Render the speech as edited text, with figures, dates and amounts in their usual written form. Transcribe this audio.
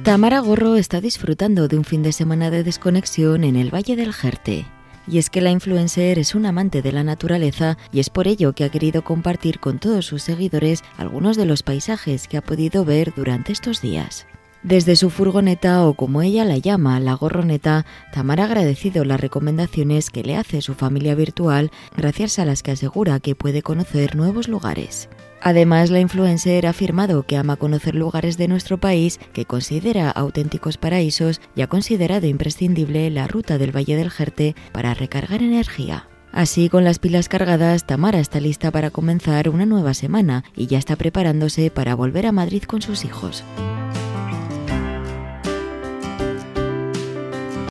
Tamara Gorro está disfrutando de un fin de semana de desconexión en el Valle del Jerte. Y es que la influencer es un amante de la naturaleza y es por ello que ha querido compartir con todos sus seguidores algunos de los paisajes que ha podido ver durante estos días. Desde su furgoneta, o como ella la llama, la gorroneta, Tamara ha agradecido las recomendaciones que le hace su familia virtual, gracias a las que asegura que puede conocer nuevos lugares. Además, la influencer ha afirmado que ama conocer lugares de nuestro país que considera auténticos paraísos y ha considerado imprescindible la ruta del Valle del Jerte para recargar energía. Así, con las pilas cargadas, Tamara está lista para comenzar una nueva semana y ya está preparándose para volver a Madrid con sus hijos.